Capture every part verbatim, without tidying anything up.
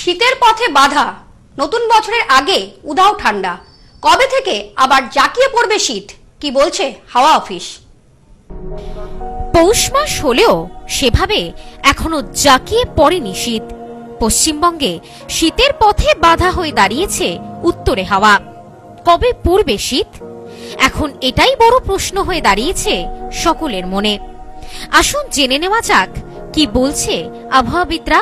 শীতের পথে বাধা, নতুন বছরের আগে উধাও ঠান্ডা, কবে থেকে আবার জাঁকিয়ে পড়বে শীত, কি বলছে হাওয়া অফিস। পৌষ মাস হলেও সেভাবে এখনো জাঁকিয়ে পড়েনি শীত। পশ্চিমবঙ্গে শীতের পথে বাধা হয়ে দাঁড়িয়েছে উত্তরে হাওয়া। কবে পড়বে শীত, এখন এটাই বড় প্রশ্ন হয়ে দাঁড়িয়েছে সকলের মনে। আসুন জেনে নেওয়া যাক কি বলছে আবহাওয়াবিদরা।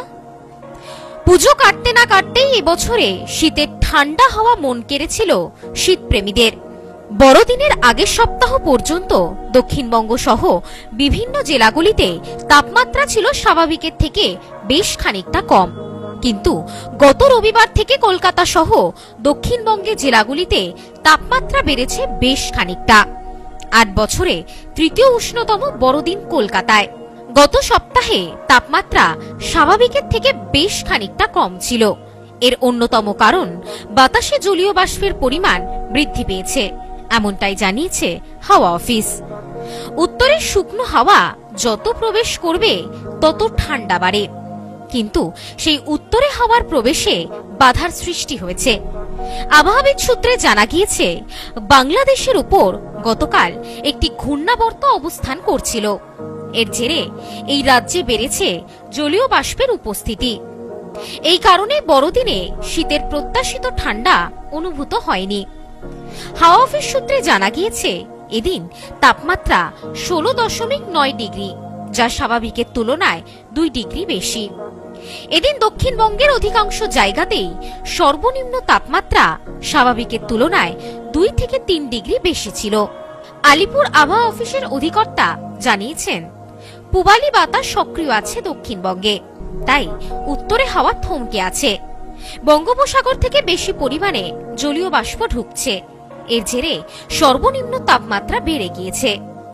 পুজো কাটতে না কাটতেই এবছরে শীতের ঠান্ডা হাওয়া মন কেড়েছিল শীতপ্রেমীদের। বড়দিনের আগের সপ্তাহ পর্যন্ত দক্ষিণবঙ্গ সহ বিভিন্ন জেলাগুলিতে তাপমাত্রা ছিল স্বাভাবিকের থেকে বেশ খানিকটা কম, কিন্তু গত রবিবার থেকে কলকাতা সহ দক্ষিণবঙ্গের জেলাগুলিতে তাপমাত্রা বেড়েছে বেশ খানিকটা। আট বছরে তৃতীয় উষ্ণতম বড়দিন কলকাতায়। গত সপ্তাহে তাপমাত্রা স্বাভাবিকের থেকে বেশ খানিকটা কম ছিল। এর অন্যতম কারণ বাতাসে জলীয় বাষ্পের পরিমাণ বৃদ্ধি পেয়েছে, এমনটাই জানিয়েছে হাওয়া অফিস। উত্তরের শুকনো হাওয়া যত প্রবেশ করবে তত ঠান্ডা বাড়ে, কিন্তু সেই উত্তরে হাওয়ার প্রবেশে বাধার সৃষ্টি হয়েছে। আবহাওয়াবিদ সূত্রে জানা গিয়েছে, বাংলাদেশের উপর গতকাল একটি ঘূর্ণাবর্ত অবস্থান করছিল। এর জেরে এই রাজ্যে বেড়েছে জলীয় বাষ্পের উপস্থিতি। এই কারণে বড়দিনে শীতের প্রত্যাশিত ঠান্ডা অনুভূত হয়নি। হাওয়া অফিস সূত্রে জানা গিয়েছে, এদিন তাপমাত্রা ষোলো দশমিক নয় ডিগ্রি, যা স্বাভাবিকের তুলনায় দুই ডিগ্রি বেশি। এদিন দক্ষিণবঙ্গের অধিকাংশ জায়গাতেই সর্বনিম্ন তাপমাত্রা স্বাভাবিকের তুলনায় দুই থেকে তিন ডিগ্রি বেশি ছিল। আলিপুর আবহাওয়া অফিসের অধিকর্তা জানিয়েছেন, পূবালি বাতাস সক্রিয় আছে দক্ষিণবঙ্গে, তাই উত্তরে হাওয়া থমকে আছে। বঙ্গোপসাগর থেকে বেশি পরিমাণে জলীয় বাষ্প ঢুকছে, এর জেরে সর্বনিম্ন তাপমাত্রা বেড়ে গিয়েছে।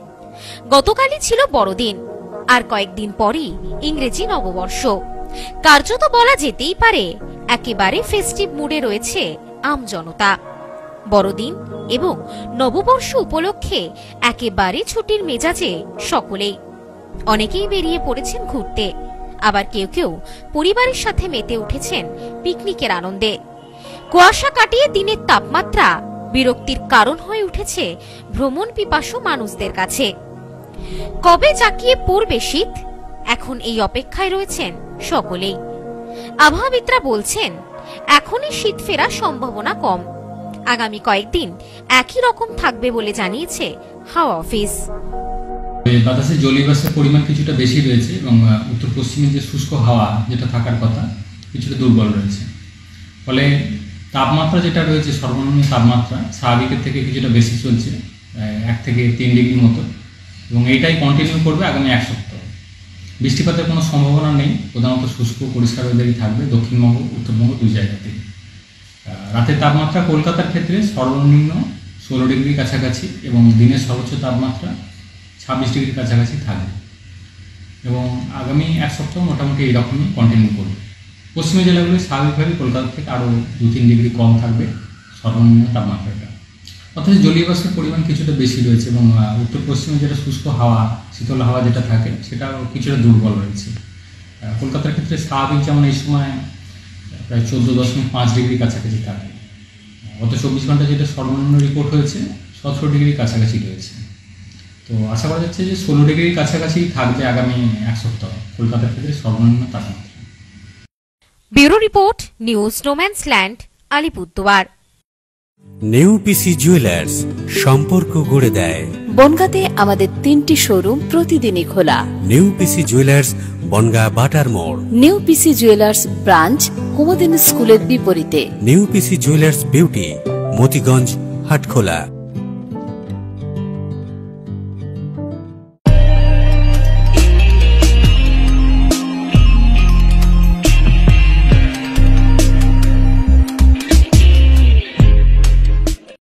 গতকালই ছিল বড়দিন, আর কয়েকদিন পরই ইংরেজি নববর্ষ। কার্যত বলা যেতেই পারে একেবারে ফেস্টিভ মুডে রয়েছে আমজনতা। বড়দিন এবং নববর্ষ উপলক্ষে একেবারে ছুটির মেজাজে সকলেই। অনেকেই বেরিয়ে পড়েছেন ঘুরতে, আবার কেউ কেউ পরিবারের সাথে মেতে উঠেছেন পিকনিকের আনন্দে। কুয়াশা কাটিয়ে দিনের তাপমাত্রা বিরক্তির কারণ হয়ে উঠেছে ভ্রমণ পিপাসু মানুষদের কাছে। কবে জাঁকিয়ে পড়বে শীত, এখন এই অপেক্ষায় রয়েছেন সকলেই। আবহাওয়াবিদরা বলছেন, এখনই শীত ফেরার সম্ভাবনা কম। আগামী কয়েকদিন একই রকম থাকবে বলে জানিয়েছে হাওয়া অফিস। বাতাসে জলীয় বাষ্পের পরিমাণ কিছুটা বেশি রয়েছে এবং উত্তর পশ্চিমে যে শুষ্ক হাওয়া যেটা থাকার কথা কিছুটা দুর্বল রয়েছে। ফলে তাপমাত্রা যেটা রয়েছে, সর্বনিম্ন তাপমাত্রা স্বাভাবিকের থেকে কিছুটা বেশি চলছে, এক থেকে তিন ডিগ্রি মতো, এবং এইটাই কন্টিনিউ করবে আগামী এক সপ্তাহ। বৃষ্টিপাতের কোনো সম্ভাবনা নেই, প্রধানত শুষ্ক পরিষ্কার ওয়েদারই থাকবে দক্ষিণবঙ্গ উত্তরবঙ্গ দুই জায়গাতে। রাতের তাপমাত্রা কলকাতার ক্ষেত্রে সর্বনিম্ন ষোলো ডিগ্রির কাছাকাছি এবং দিনের সর্বোচ্চ তাপমাত্রা ছাব্বিশ ডিগ্রির কাছাকাছি থাকবে, এবং আগামী এক সপ্তাহ মোটামুটি এইরকমই কন্টিনিউ করবে। পশ্চিমের জেলাগুলি স্বাভাবিকভাবেই কলকাতা থেকে আরও দু তিন ডিগ্রি কম থাকবে সর্বনিম্ন তাপমাত্রাটা, অথচ জলীয় বাষ্পের পরিমাণ কিছুটা বেশি রয়েছে এবং উত্তর পশ্চিমে যেটা শুষ্ক হাওয়া, শীতল হাওয়া যেটা থাকে সেটাও কিছুটা দুর্বল রয়েছে। কলকাতার ক্ষেত্রে স্বাভাবিক যেমন এই সময় প্রায় চোদ্দো দশমিক পাঁচ ডিগ্রি কাছাকাছি থাকে, গত চব্বিশ ঘন্টা যেটা সর্বনিম্ন রিপোর্ট হয়েছে সতেরো ডিগ্রির কাছাকাছি রয়েছে। তো আশা করা যাচ্ছে যে ষোলো ডিগ্রির কাছাকাছি থাকবে আগামী এক সপ্তাহ কলকাতার ক্ষেত্রে সর্বনিম্ন তাপমাত্রা। Bureau report, news no man's land, Alipurduar. নেউপিসি জুয়েলার্স, সম্পর্ক গড়ে দেয়। বনগাঁতে আমাদের তিনটি শোরুম প্রতিদিনই খোলা। নেউপিসি জুয়েলার্স, বনগাঁ বাটার মোড়। নেউপিসি জুয়েলার্স ব্রাঞ্চ কুমুদিনী স্কুলের বিপরীতে। নেউপিসি জুয়েলার্স বিউটি, মতিগঞ্জ, হাটখোলা।